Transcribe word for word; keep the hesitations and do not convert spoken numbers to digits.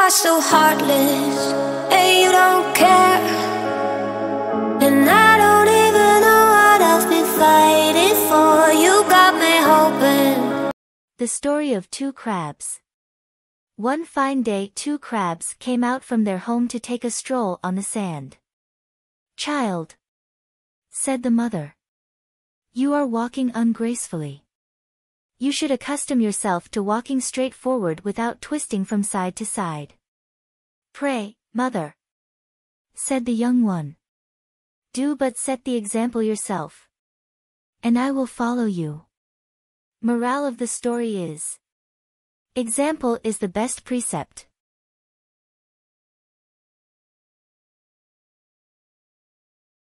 are so heartless, and you don't care. And I don't even know what I've been fighting for. You got me hoping. The story of two crabs. One fine day, two crabs came out from their home to take a stroll on the sand. "Child," said the mother, "you are walking ungracefully. You should accustom yourself to walking straight forward without twisting from side to side." "Pray, mother," said the young one, "do but set the example yourself, and I will follow you." Morale of the story is: example is the best precept.